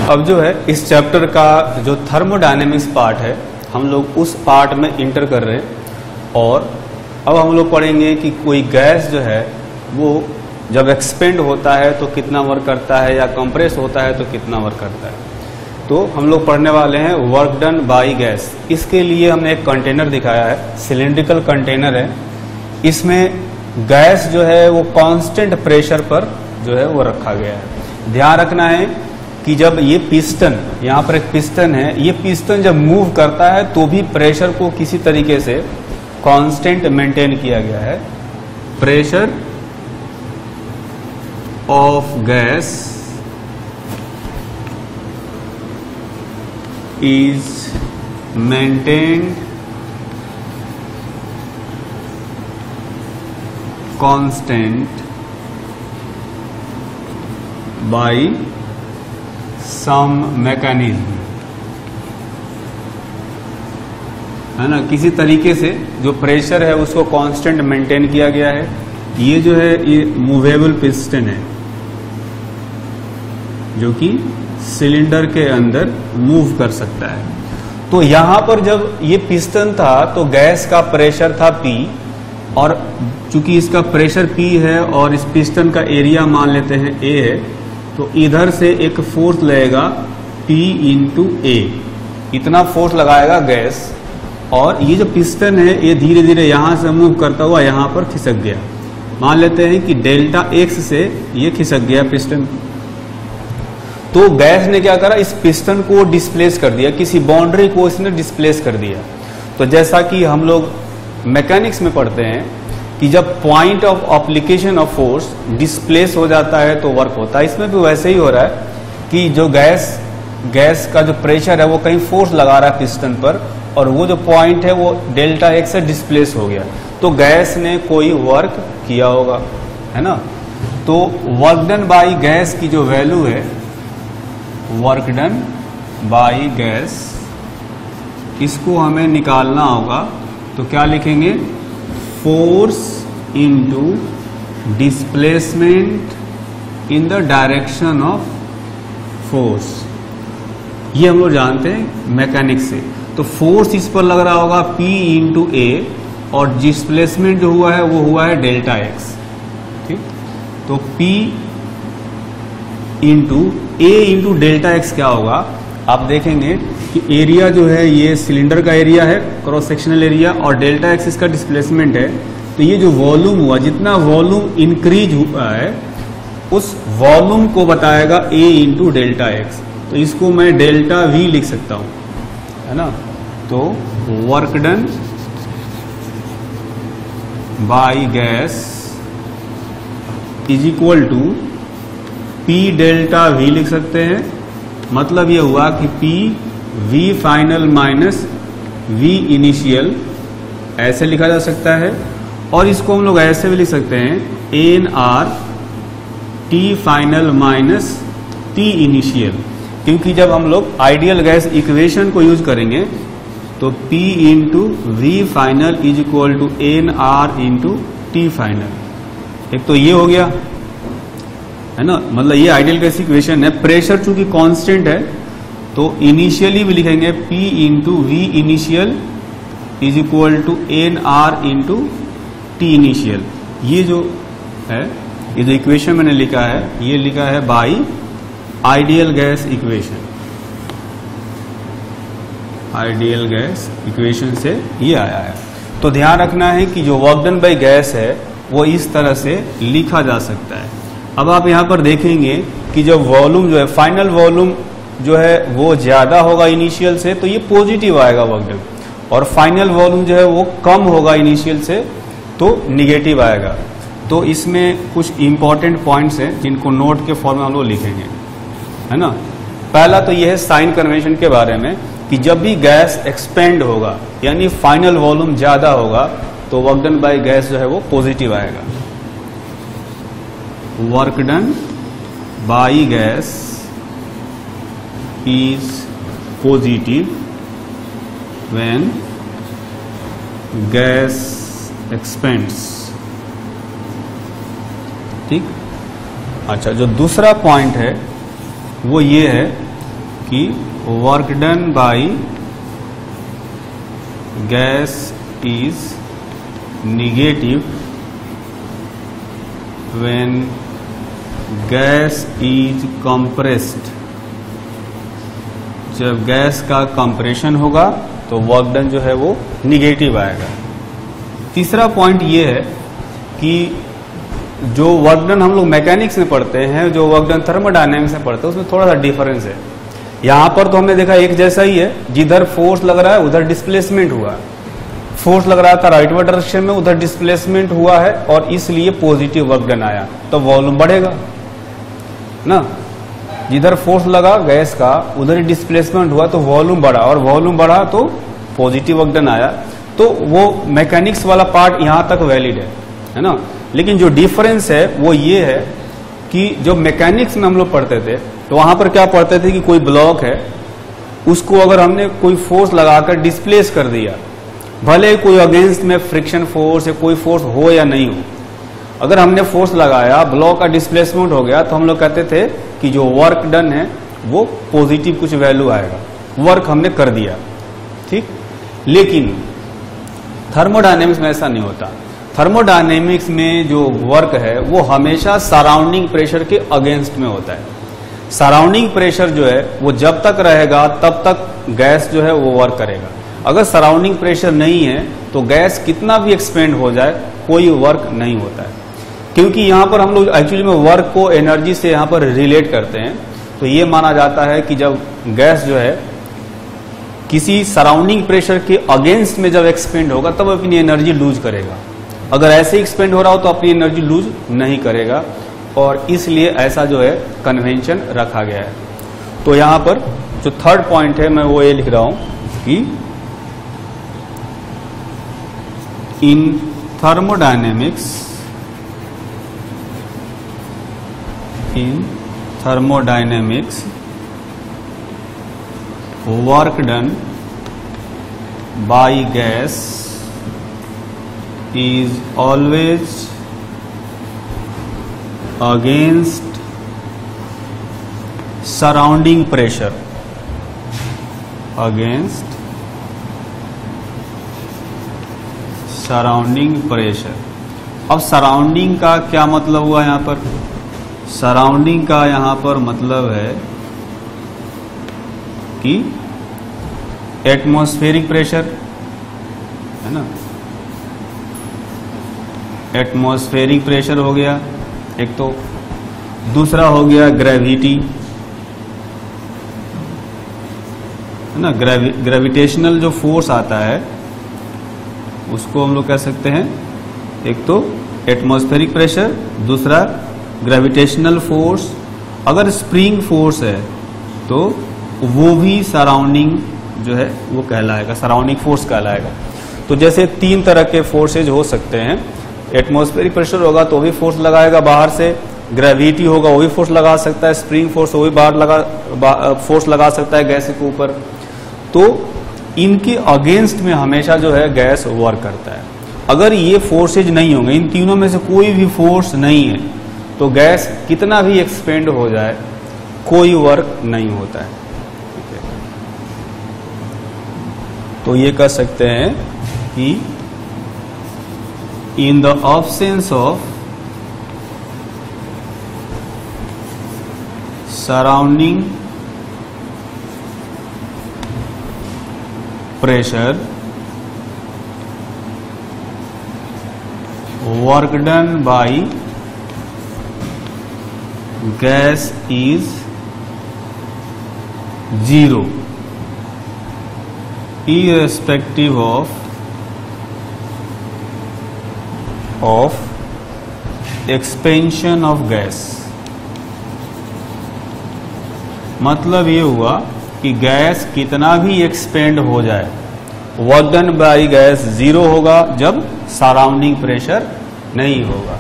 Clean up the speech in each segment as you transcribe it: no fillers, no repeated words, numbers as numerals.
अब जो है इस चैप्टर का जो थर्मोडायनेमिक्स पार्ट है हम लोग उस पार्ट में इंटर कर रहे हैं और अब हम लोग पढ़ेंगे कि कोई गैस जो है वो जब एक्सपेंड होता है तो कितना वर्क करता है या कंप्रेस होता है तो कितना वर्क करता है। तो हम लोग पढ़ने वाले हैं वर्क डन बाय गैस। इसके लिए हमने एक कंटेनर दिखाया है, सिलिंड्रिकल कंटेनर है। इसमें गैस जो है वो कांस्टेंट प्रेशर पर जो है वो रखा गया है। ध्यान रखना है कि जब ये पिस्टन, यहाँ पर एक पिस्टन है, ये पिस्टन जब मूव करता है तो भी प्रेशर को किसी तरीके से कांस्टेंट मेंटेन किया गया है। Pressure of gas is maintained constant by some mechanism, है ना। किसी तरीके से जो प्रेशर है उसको कांस्टेंट मेंटेन किया गया है। ये जो है ये मूवेबल पिस्टन है जो कि सिलेंडर के अंदर मूव कर सकता है। तो यहां पर जब ये पिस्टन था तो गैस का प्रेशर था P, और चूंकि इसका प्रेशर P है और इस पिस्टन का एरिया मान लेते हैं A है, तो इधर से एक फोर्स लगेगा P इंटू A। इतना फोर्स लगाएगा गैस, और ये जो पिस्टन है ये धीरे धीरे यहां से मूव करता हुआ यहां पर खिसक गया। मान लेते हैं कि डेल्टा X से ये खिसक गया पिस्टन। तो गैस ने क्या करा, इस पिस्टन को डिस्प्लेस कर दिया, किसी बाउंड्री को इसने डिस्प्लेस कर दिया। तो जैसा कि हम लोग मैकेनिक्स में पढ़ते हैं कि जब point of application of force displace हो जाता है तो वर्क होता है। इसमें भी वैसे ही हो रहा है कि जो गैस का जो प्रेशर है वो कहीं फोर्स लगा रहा है पिस्टन पर, और वो जो पॉइंट है वो डेल्टा एक्स से डिस्प्लेस हो गया, तो गैस ने कोई वर्क किया होगा, है ना। तो वर्क डन बाय गैस की जो वैल्यू है, वर्क डन बाय गैस, इसको हमें निकालना होगा। तो क्या लिखेंगे, force into displacement in the direction of force. ये हम लोग जानते हैं मैकेनिक्स से। तो फोर्स इस पर लग रहा होगा P इंटू A, और डिस्प्लेसमेंट जो हुआ है वो हुआ है डेल्टा एक्स। ठीक, तो P into A into delta x क्या होगा, आप देखेंगे कि एरिया जो है ये सिलेंडर का एरिया है, क्रॉस सेक्शनल एरिया, और डेल्टा एक्स इसका डिस्प्लेसमेंट है। तो ये जो वॉल्यूम हुआ, जितना वॉल्यूम इंक्रीज हुआ है उस वॉल्यूम को बताएगा A इंटू डेल्टा एक्स। तो इसको मैं डेल्टा V लिख सकता हूं, है ना। तो work done by gas is equal to P delta V लिख सकते हैं। मतलब ये हुआ कि P V final minus V initial, ऐसे लिखा जा सकता है। और इसको हम लोग ऐसे भी लिख सकते हैं, NR T final minus T initial, क्योंकि जब हम लोग आइडियल गैस इक्वेशन को यूज करेंगे तो P into V final is equal to NR into T final. एक तो ये हो गया, है ना, मतलब ये आइडियल गैस इक्वेशन है। प्रेशर चूंकि कांस्टेंट है तो इनिशियली भी लिखेंगे P into V initial is equal to NR into T initial. ये जो है, ये जो इक्वेशन मैंने लिखा है, ये लिखा है by ideal gas equation. Ideal gas equation से ये आया है। तो ध्यान रखना है कि जो वर्क डन बाय गैस है वो इस तरह से लिखा जा सकता है। अब आप यहां पर देखेंगे कि जब वॉल्यूम जो है, फाइनल वॉल्यूम जो है वो ज्यादा होगा इनिशियल से, तो ये पॉजिटिव आएगा वर्क डन, और फाइनल वॉल्यूम जो है वो कम होगा इनिशियल से तो निगेटिव आएगा। तो इसमें कुछ इंपॉर्टेंट पॉइंट्स हैं जिनको नोट के फॉर्म में हम लोग लिखेंगे, है ना। पहला तो यह है साइन कन्वेंशन के बारे में कि जब भी गैस एक्सपेंड होगा यानी फाइनल वॉल्यूम ज्यादा होगा तो वर्क डन बाय गैस जो है वो पॉजिटिव आएगा। Work done by gas is positive when gas expands। ठीक, अच्छा, जो दूसरा पॉइंट है वो ये है कि work done by gas is negative when gas is compressed. जब गैस का कंप्रेशन होगा तो वर्क डन जो है वो निगेटिव आएगा। तीसरा पॉइंट ये है कि जो वर्क डन हम लोग मैकेनिक्स में पढ़ते हैं, जो वर्क डन थर्मोडायनेमिक्स में पढ़ते हैं, उसमें थोड़ा सा डिफरेंस है। यहां पर तो हमने देखा एक जैसा ही है, जिधर फोर्स लग रहा है उधर डिस्प्लेसमेंट हुआ। फोर्स लग रहा था राइटवर्ड डायरेक्शन में, उधर डिस्प्लेसमेंट हुआ है और इसलिए पॉजिटिव वर्क डन आया, तो वॉल्यूम बढ़ेगा ना। जिधर फोर्स लगा गैस का उधर डिस्प्लेसमेंट हुआ तो वॉल्यूम बढ़ा, और वॉल्यूम बढ़ा तो पॉजिटिव वर्क डन आया। तो वो मैकेनिक्स वाला पार्ट यहां तक वैलिड है ना। लेकिन जो डिफरेंस है वो ये है कि जो मैकेनिक्स में हम लोग पढ़ते थे तो वहां पर क्या पढ़ते थे कि कोई ब्लॉक है, उसको अगर हमने कोई फोर्स लगाकर डिस्प्लेस कर दिया, भले कोई अगेंस्ट में फ्रिक्शन फोर्स या कोई फोर्स हो या नहीं हो, अगर हमने फोर्स लगाया, ब्लॉक का डिस्प्लेसमेंट हो गया, तो हम लोग कहते थे कि जो वर्क डन है वो पॉजिटिव कुछ वैल्यू आएगा, वर्क हमने कर दिया, ठीक। लेकिन थर्मोडायनेमिक्स में ऐसा नहीं होता। थर्मोडायनेमिक्स में जो वर्क है वो हमेशा सराउंडिंग प्रेशर के अगेंस्ट में होता है। सराउंडिंग प्रेशर जो है वो जब तक रहेगा तब तक गैस जो है वो वर्क करेगा। अगर सराउंडिंग प्रेशर नहीं है तो गैस कितना भी एक्सपेंड हो जाए कोई वर्क नहीं होता है, क्योंकि यहां पर हम लोग एक्चुअली में वर्क को एनर्जी से यहां पर रिलेट करते हैं। तो ये माना जाता है कि जब गैस जो है किसी सराउंडिंग प्रेशर के अगेंस्ट में जब एक्सपेंड होगा तब अपनी एनर्जी लूज करेगा, अगर ऐसे एक्सपेंड हो रहा हो तो अपनी एनर्जी लूज नहीं करेगा, और इसलिए ऐसा जो है कन्वेंशन रखा गया है। तो यहां पर जो थर्ड पॉइंट है मैं वो ये लिख रहा हूं कि in thermodynamics work done by gas is always against surrounding pressure, against surrounding pressure. अब सराउंडिंग का क्या मतलब हुआ यहां पर? सराउंडिंग का यहां पर मतलब है कि एटमॉस्फेरिक प्रेशर है ना, एटमॉस्फेरिक प्रेशर हो गया एक, तो दूसरा हो गया ग्रेविटी है ना। ग्रेविटेशनल जो फोर्स आता है उसको हम लोग कह सकते हैं, एक तो एटमॉस्फेरिक प्रेशर, दूसरा ग्रेविटेशनल फोर्स। अगर स्प्रिंग फोर्स है तो वो भी सराउंडिंग जो है वो कहलाएगा, सराउंडिंग फोर्स कहलाएगा। तो जैसे तीन तरह के फोर्सेज हो सकते हैं, एटमॉस्फेरिक प्रेशर होगा तो भी फोर्स लगाएगा बाहर से, ग्रेविटी होगा वो भी फोर्स लगा सकता है, स्प्रिंग फोर्स वो भी बाहर फोर्स लगा सकता है गैस के ऊपर। तो इनके अगेंस्ट में हमेशा जो है गैस वर्क करता है। अगर ये फोर्सेज नहीं होंगे, इन तीनों में से कोई भी फोर्स नहीं है, तो गैस कितना भी एक्सपेंड हो जाए कोई वर्क नहीं होता है। तो ये कह सकते हैं कि in the absence of surrounding pressure, work done by gas is zero, irrespective of expansion of gas। मतलब ये हुआ कि गैस कितना भी एक्सपेंड हो जाए, work done by gas zero होगा जब सराउंडिंग प्रेशर नहीं होगा।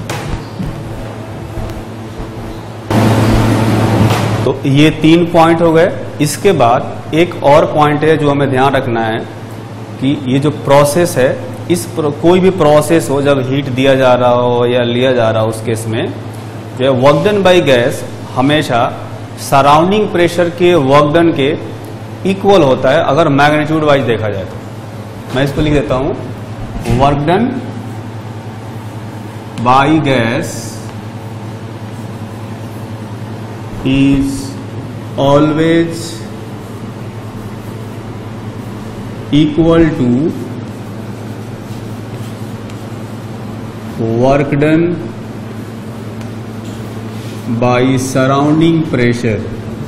तो ये तीन पॉइंट हो गए। इसके बाद एक और पॉइंट है जो हमें ध्यान रखना है कि ये जो प्रोसेस है, कोई भी प्रोसेस हो, जब हीट दिया जा रहा हो या लिया जा रहा हो, उस केस में जो है वर्क डन बाय गैस हमेशा सराउंडिंग प्रेशर के वर्क डन के इक्वल होता है अगर मैग्नीट्यूड वाइज देखा जाए तो। मैं इसको लिख देता हूं, work done by gas is always equal to work done by surrounding pressure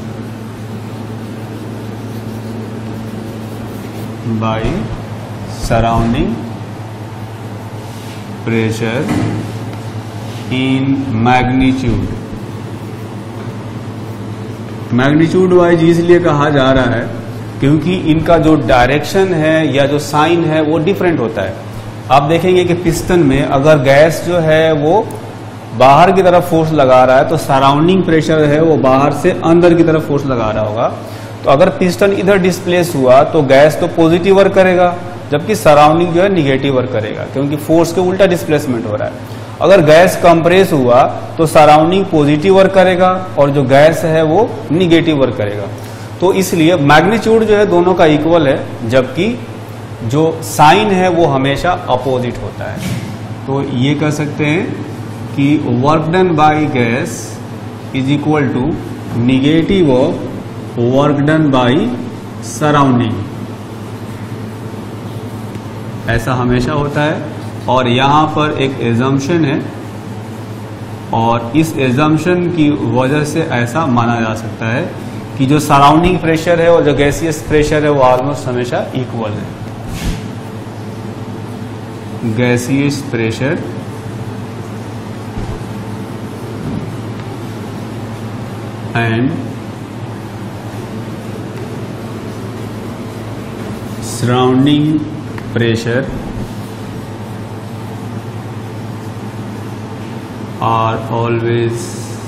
by surrounding pressure in magnitude। Magnitude wise इसलिए कहा जा रहा है क्योंकि इनका जो डायरेक्शन है या जो साइन है वो डिफरेंट होता है। आप देखेंगे कि पिस्टन में अगर गैस जो है वो बाहर की तरफ फोर्स लगा रहा है तो सराउंडिंग प्रेशर है वो बाहर से अंदर की तरफ फोर्स लगा रहा होगा। तो अगर पिस्टन इधर डिस्प्लेस हुआ तो गैस तो पॉजिटिव वर्क करेगा, जबकि सराउंडिंग जो है निगेटिव वर्क करेगा, क्योंकि फोर्स के उल्टा डिस्प्लेसमेंट हो रहा है। अगर गैस कंप्रेस हुआ तो सराउंडिंग पॉजिटिव वर्क करेगा और जो गैस है वो निगेटिव वर्क करेगा। तो इसलिए मैग्नीट्यूड जो है दोनों का इक्वल है, जबकि जो साइन है वो हमेशा अपोजिट होता है। तो ये कह सकते हैं कि work done by gas is equal to negative of work done by surrounding, ऐसा हमेशा होता है। और यहां पर एक एजम्पशन है और इस एजम्पशन की वजह से ऐसा माना जा सकता है कि जो सराउंडिंग प्रेशर है और जो गैसियस प्रेशर है वो ऑलमोस्ट हमेशा इक्वल है। Gaseous pressure and surrounding pressure are always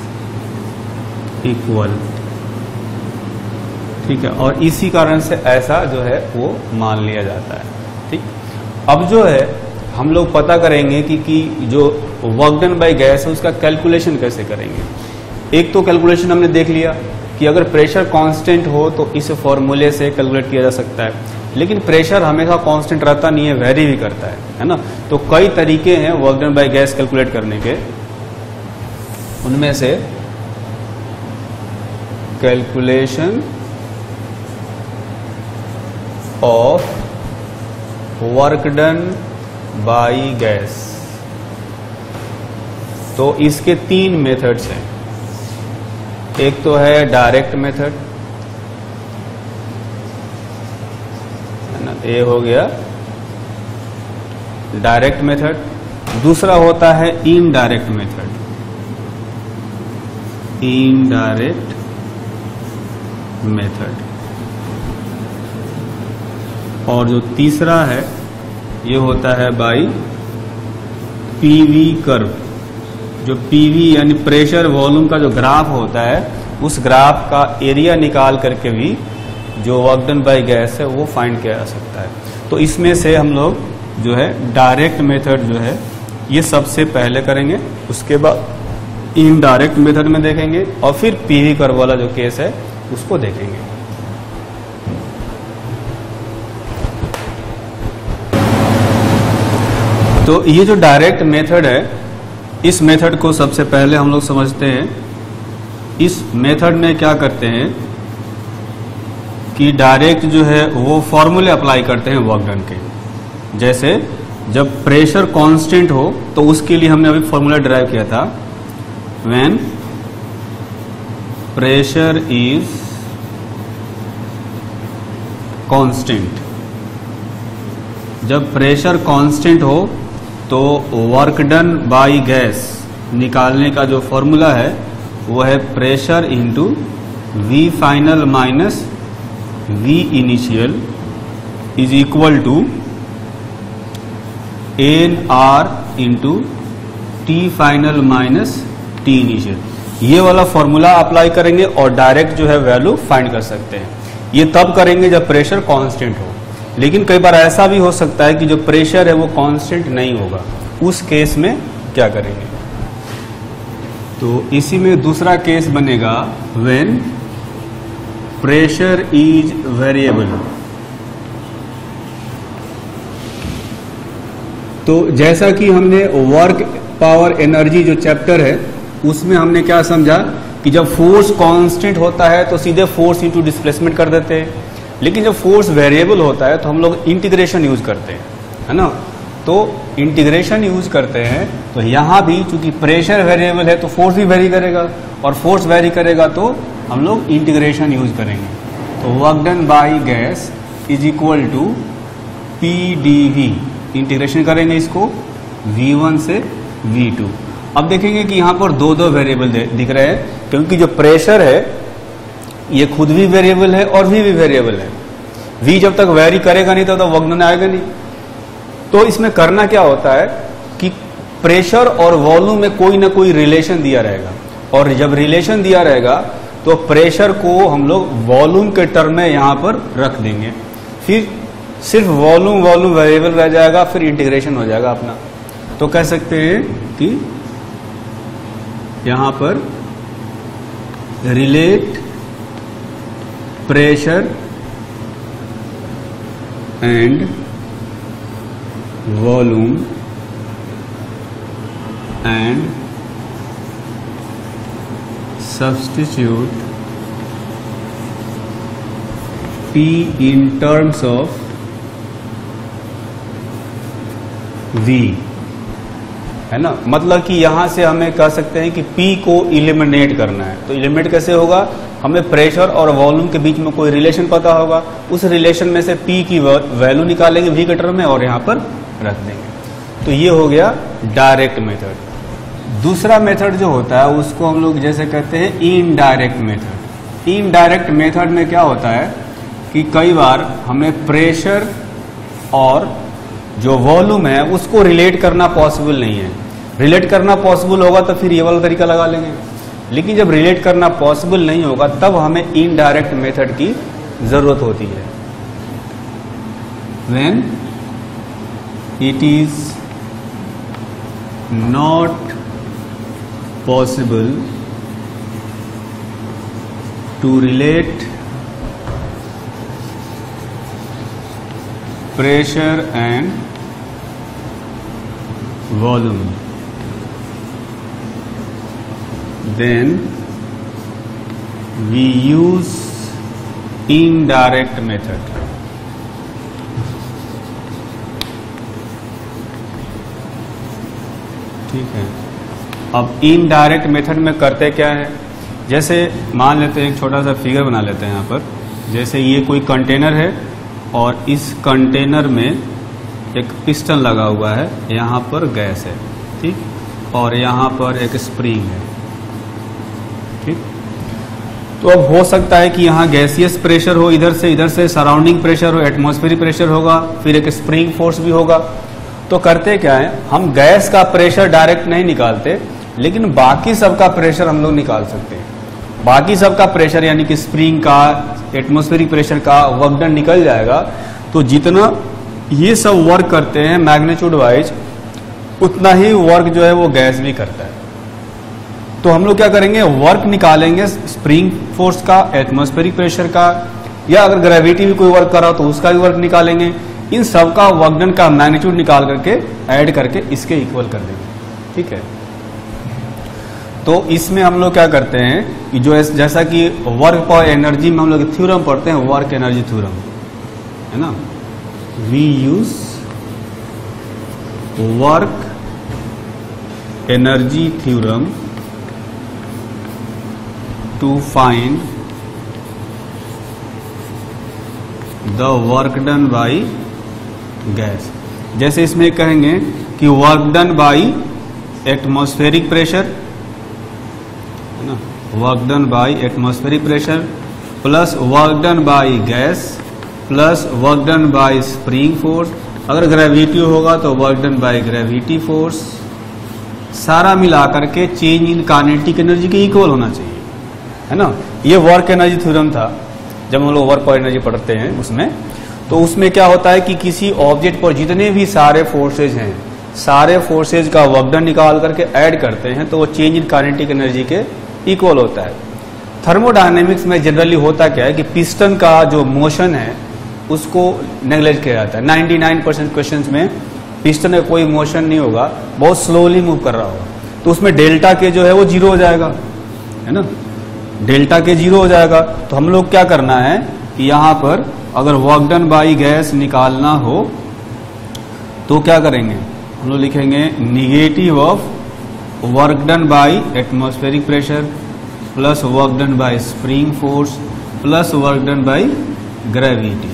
equal। ठीक है, और इसी कारण से ऐसा जो है वो मान लिया जाता है। ठीक, अब जो है हम लोग पता करेंगे कि जो वर्क डन बाय गैस है उसका कैलकुलेशन कैसे करेंगे। एक तो कैलकुलेशन हमने देख लिया कि अगर प्रेशर कांस्टेंट हो तो इस फॉर्मूले से कैलकुलेट किया जा सकता है, लेकिन प्रेशर हमेशा कांस्टेंट रहता नहीं है, वेरी भी करता है ना। तो कई तरीके हैं work done by gas calculate करने के, उनमें से calculation of work done by gas. तो इसके 3 मेथड्स हैं। एक तो है डायरेक्ट मेथड, ये हो गया डायरेक्ट मेथड। दूसरा होता है इनडायरेक्ट मेथड, इनडायरेक्ट मेथड। और जो तीसरा है ये होता है बाय पीवी कर्व। जो पीवी यानी प्रेशर वॉल्यूम का जो ग्राफ होता है उस ग्राफ का एरिया निकाल करके भी जो वर्क डन बाय गैस है वो फाइंड किया जा सकता है। तो इसमें से हम लोग जो है डायरेक्ट मेथड जो है ये सबसे पहले करेंगे, उसके बाद इनडायरेक्ट मेथड में देखेंगे और फिर पीवी कर्व वाला जो केस है उसको देखेंगे। तो ये जो डायरेक्ट मेथड है इस मेथड को सबसे पहले हम लोग समझते हैं। इस मेथड में क्या करते हैं कि डायरेक्ट जो है वो फॉर्मूले अप्लाई करते हैं वर्क डन के। जैसे जब प्रेशर कांस्टेंट हो तो उसके लिए हमने अभी फॉर्मूला डिराइव किया था, व्हेन प्रेशर इज कांस्टेंट। जब प्रेशर कांस्टेंट हो तो वर्क डन बाय गैस निकालने का जो फॉर्मूला है वो है pressure into V final minus V initial is equal to N R into T final minus T initial. ये वाला फॉर्मूला अप्लाई करेंगे और डायरेक्ट जो है वैल्यू फाइंड कर सकते हैं। ये तब करेंगे जब प्रेशर कांस्टेंट हो, लेकिन कई बार ऐसा भी हो सकता है कि जो प्रेशर है वो कांस्टेंट नहीं होगा, उस केस में क्या करेंगे। तो इसी में दूसरा केस बनेगा व्हेन प्रेशर इज वेरिएबल। तो जैसा कि हमने वर्क पावर एनर्जी जो चैप्टर है उसमें हमने क्या समझा कि जब फोर्स कांस्टेंट होता है तो सीधे फोर्स इंटू डिस्प्लेसमेंट कर देते हैं, लेकिन जब फोर्स वेरिएबल होता है तो हम लोग इंटीग्रेशन यूज करते हैं, है ना। तो इंटीग्रेशन यूज करते हैं तो यहां भी चूंकि प्रेशर वेरिएबल है तो फोर्स भी वेरी करेगा, और फोर्स वेरी करेगा तो हम लोग इंटीग्रेशन यूज करेंगे। तो work done by gas is equal to PdV, integration करेंगे इसको V1 से V2। अब देखेंगे कि यहां पर दो वेरिएबल दिख रहे हैं, क्योंकि जो प्रेशर है ये खुद भी वेरिएबल है और V भी वेरिएबल है। V जब तक वेरी करेगा नहीं तब तक वर्क डन आएगा नहीं। तो इसमें करना क्या होता है कि प्रेशर और वॉल्यूम में कोई ना कोई रिलेशन दिया रहेगा, और जब रिलेशन दिया रहेगा तो प्रेशर को हम लोग वॉल्यूम के टर्म में यहां पर रख देंगे, फिर सिर्फ वॉल्यूम वेरिएबल रह जाएगा, फिर इंटीग्रेशन हो जाएगा अपना। तो कह सकते हैं कि यहां पर relate pressure and volume and substitute P in terms of V, है ना। मतलब कि यहां से हमें कह सकते हैं कि P को इलिमिनेट करना है। तो इलिमिनेट कैसे होगा, हमें प्रेशर और वॉल्यूम के बीच में कोई रिलेशन पता होगा, उस रिलेशन में से P की वैल्यू निकालेंगे V के टर्म में और यहां पर रख देंगे। तो ये हो गया डायरेक्ट मेथड। दूसरा मेथड जो होता है उसको हम लोग जैसे कहते हैं इनडायरेक्ट मेथड। इनडायरेक्ट मेथड में क्या होता है कि कई बार हमें प्रेशर और जो वॉल्यूम है उसको रिलेट करना पॉसिबल नहीं है। रिलेट करना पॉसिबल होगा तो फिर ये वाला तरीका लगा लेंगे, लेकिन जब रिलेट करना पॉसिबल नहीं होगा तब हमें इनडायरेक्ट मेथड की जरूरत होती है। When it is not possible to relate pressure and volume, then we use indirect method। ठीक है। अब इनडायरेक्ट मेथड में करते क्या है, जैसे मान लेते हैं एक छोटा सा फिगर बना लेते हैं यहाँ पर। जैसे ये कोई कंटेनर है और इस कंटेनर में एक पिस्टन लगा हुआ है, यहाँ पर गैस है, ठीक, और यहाँ पर एक स्प्रिंग है, ठीक। तो अब हो सकता है कि यहाँ गैसियस प्रेशर हो, इधर से सराउंडिंग प्रेशर हो, एटमॉस्फेरिक प्रेशर होगा, फिर एक स्प्रिंग फोर्स भी होगा। तो करते क्या है, हम गैस का प्रेशर डायरेक्ट नहीं निकालते, लेकिन बाकी सबका प्रेशर हम लोग निकाल सकते हैं। बाकी सबका प्रेशर यानी कि स्प्रिंग का, एटमॉस्फेरिक प्रेशर का वर्क डन निकल जाएगा। तो जितना ये सब वर्क करते हैं मैग्नीट्यूड वाइज, उतना ही वर्क जो है वो गैस भी करता है। तो हम लोग क्या करेंगे, वर्क निकालेंगे स्प्रिंग फोर्स का, एटमॉस्फेरिक प्रेशर का, या अगर ग्रेविटी भी कोई वर्क कर रहा हो तो उसका भी वर्क निकालेंगे। इन सब का वर्क डन का मैग्नीट्यूड निकाल करके ऐड करके इसके इक्वल कर देंगे, ठीक है। तो इसमें हम लोग क्या करते हैं कि जो जैसा कि वर्क पावर एनर्जी में हम लोग थ्योरम पढ़ते हैं, वर्क एनर्जी थ्योरम, है ना। We use work energy theorem to find the work done by gas. जैसे इसमें कहेंगे कि work done by atmospheric pressure, है ना, work done by atmospheric pressure plus work done by gas plus work done by spring force. अगर gravity होगा तो work done by gravity force, सारा मिलाकर के चेंज इन काइनेटिक एनर्जी के equal होना चाहिए, है ना। ये वर्क एनर्जी थ्योरम था जब हम लोग वर्क पावर एनर्जी पढ़ते हैं उसमें। तो उसमें क्या होता है कि किसी ऑब्जेक्ट पर जितने भी सारे फोर्सेज हैं सारे फोर्सेज का वर्क डन निकाल करके ऐड करते हैं तो वो चेंज इन काइनेटिक एनर्जी के इक्वल होता है। थर्मोडायनेमिक्स में जनरली होता क्या है कि पिस्टन का जो मोशन है उसको नेग्लेक्ट किया जाता है। 99% क्वेश्चंस में पिस्टन का कोई मोशन नहीं होगा, बहुत स्लोली मूव कर रहा होगा, तो उसमें डेल्टा के जो है वो जीरो हो जाएगा, है ना, डेल्टा के जीरो हो जाएगा। तो हम लोग क्या करना है कि यहाँ पर अगर वर्क डन बाई गैस निकालना हो तो क्या करेंगे, हम लोग लिखेंगे negative of work done by atmospheric pressure plus work done by spring force plus work done by gravity.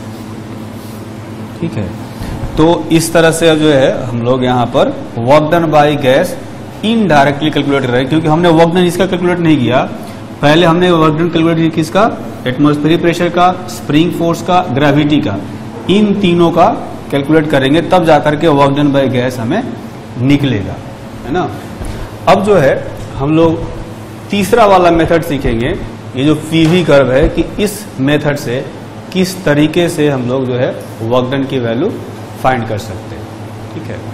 ठीक है, तो इस तरह से जो है हम लोग यहाँ पर work done by gas indirectly calculate कर रहे हैं, क्योंकि हमने वर्क डन इसका कैलकुलेट नहीं किया। पहले हमने वर्क डन कैलकुलेट किया किसका, एटमॉस्फेरिक प्रेशर का, स्प्रिंग फोर्स का, ग्रेविटी का, इन तीनों का कैलकुलेट करेंगे तब जाकर के वर्क डन बाई गैस हमें निकलेगा, है ना। अब जो है हम लोग तीसरा वाला मेथड सीखेंगे, ये जो पीवी कर्व है, कि इस मेथड से किस तरीके से हम लोग जो है वर्क डन की वैल्यू फाइंड कर सकते हैं। ठीक है,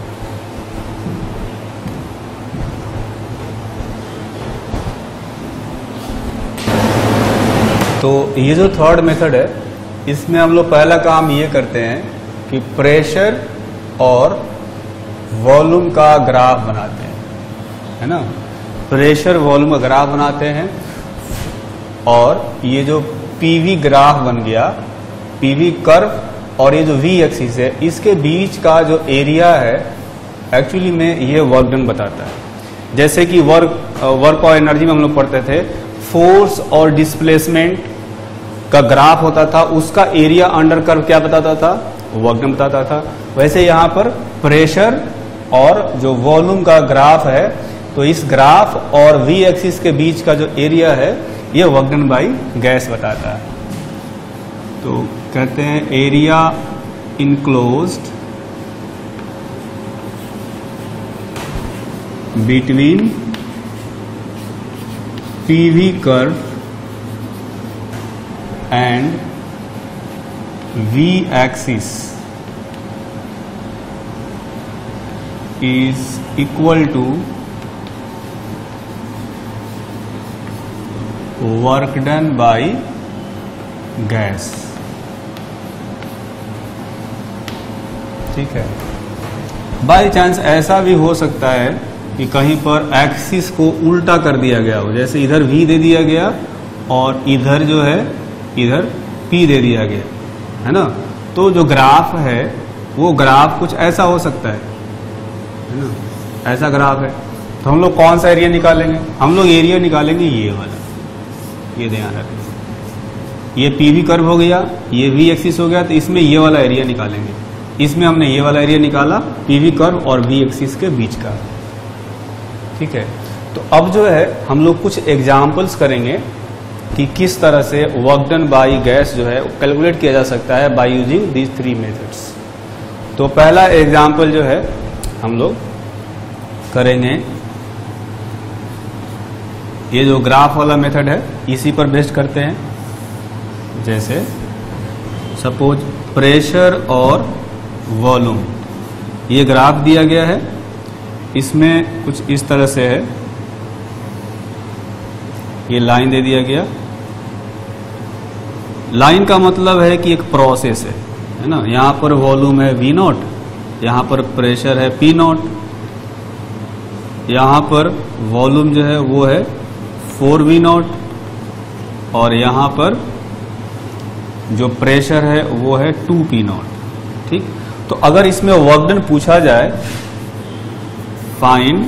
तो ये जो थर्ड मेथड है इसमें हम लोग पहला काम ये करते हैं कि प्रेशर और वॉल्यूम का ग्राफ बनाते हैं, है ना। प्रेशर वॉल्यूम का ग्राफ बनाते हैं और ये जो पीवी ग्राफ बन गया, पीवी कर्व और ये जो वी एक्सिस है, इसके बीच का जो एरिया है एक्चुअली में ये वर्क डन बताता है। जैसे कि वर्क और एनर्जी में हम लोग पढ़ते थे, फोर्स और डिस्प्लेसमेंट का ग्राफ होता था, उसका एरिया अंडर कर्व क्या बताता था, वर्क डन बताता था। वैसे यहाँ पर प्रेशर और जो वॉल्यूम का ग्राफ है, तो इस ग्राफ और वी एक्सिस के बीच का जो एरिया है ये वर्क डन बाई गैस बताता है। तो कहते हैं area enclosed between PV curve and V axis is equal to work done by gas. ठीक है, बाई चांस ऐसा भी हो सकता है कि कहीं पर एक्सिस को उल्टा कर दिया गया हो, जैसे इधर V दे दिया गया और इधर जो है इधर P दे दिया गया, है ना। तो जो ग्राफ है वो ग्राफ कुछ ऐसा हो सकता है ना, ऐसा ग्राफ है। तो हम लोग कौन सा एरिया निकालेंगे, हम लोग एरिया निकालेंगे ये वाला, ये ध्यान रखें, ये पीवी कर्व हो गया, ये वी एक्सिस हो गया, तो इसमें ये वाला एरिया निकालेंगे। इसमें हमने ये वाला एरिया निकाला पीवी कर्व और वी एक्सिस के बीच का। ठीक है, तो अब जो है हम लोग कुछ एग्जाम्पल्स करेंगे कि किस तरह से वर्क डन बाई गैस जो है कैलकुलेट किया जा सकता है बाय यूजिंग दीज 3 मेथड्स। तो पहला एग्जाम्पल जो है हम लोग करेंगे, ये जो ग्राफ वाला मेथड है इसी पर बेस्ड करते हैं। जैसे सपोज प्रेशर और वॉल्यूम, ये ग्राफ दिया गया है, इसमें कुछ इस तरह से है, ये लाइन दे दिया गया। लाइन का मतलब है कि एक प्रोसेस है ना। यहां पर वॉल्यूम है V0, यहां पर प्रेशर है P0, यहां पर वॉल्यूम जो है वो है 4V0 और यहां पर जो प्रेशर है वो है 2P0। ठीक, तो अगर इसमें वर्क डन पूछा जाए, find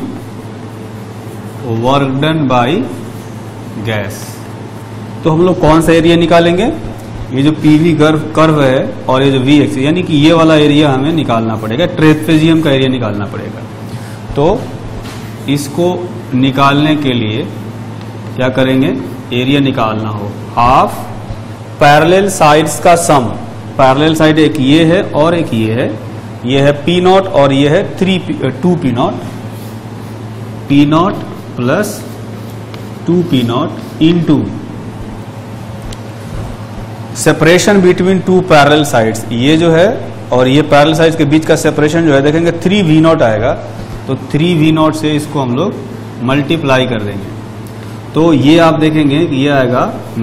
work done by gas, तो हम लोग कौन सा एरिया निकालेंगे, ये जो पीवी कर्व है और ये जो वी एक्सिस, यानी कि ये वाला एरिया हमें निकालना पड़ेगा, ट्रेपेजियम का एरिया निकालना पड़ेगा। तो इसको निकालने के लिए क्या करेंगे, एरिया निकालना हो हाफ पैरेलल साइड्स का सम। पैरेलल साइड एक ये है और एक ये है P0 और ये है 2P0, P0 plus 2P0 into separation between 2 parallel sides, ये जो है और ये पैरेलल साइड्स के बीच का सेपरेशन जो है देखेंगे 3v0 आएगा, तो 3v0 से इसको हम लोग मल्टीप्लाई कर देंगे, तो ये आप देखेंगे कि ये आएगा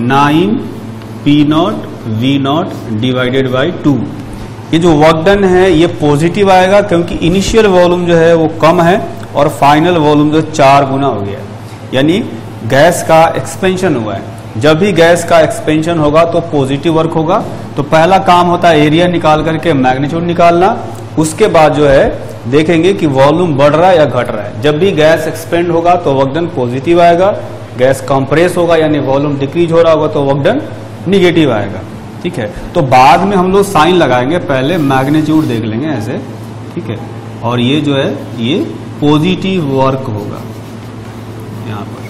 9p0 v0 डिवाइडेड बाई 2। ये जो वर्क डन है ये पॉजिटिव आएगा क्योंकि इनिशियल वॉल्यूम जो है वो कम है और फाइनल वॉल्यूम जो 4 गुना हो गया है, यानी गैस का एक्सपेंशन हुआ है। जब भी गैस का एक्सपेंशन होगा तो पॉजिटिव वर्क होगा। तो पहला काम होता है एरिया निकाल करके मैग्नीट्यूड निकालना, उसके बाद जो है देखेंगे कि वॉल्यूम बढ़ रहा है या घट रहा है। जब भी गैस एक्सपेंड होगा तो वर्क डन पॉजिटिव आएगा, गैस कंप्रेस होगा यानी वॉल्यूम डिक्रीज हो रहा होगा तो वर्क डन निगेटिव आएगा। ठीक है, तो बाद में हम लोग साइन लगाएंगे, पहले मैग्नीट्यूड देख लेंगे ऐसे। ठीक है, और ये जो है ये पॉजिटिव वर्क होगा यहाँ पर।